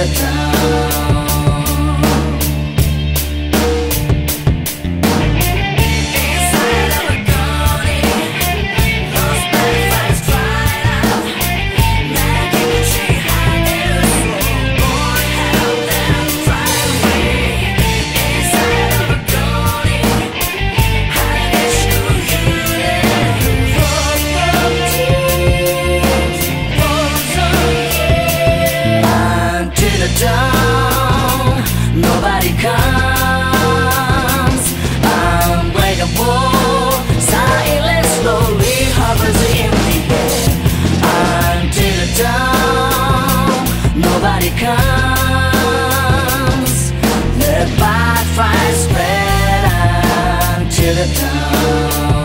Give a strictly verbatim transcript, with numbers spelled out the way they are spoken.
the dawn. Inside of a gunny, those butterflies cried out, nagging that she had in her soul. Boy, help them fly away. Inside of a gunny, 하늘의 슈유에 until the dawn, nobody comes. Unbreakable, silence slowly hovers in the air. Until the dawn, nobody comes. The bad fire spread until the dawn.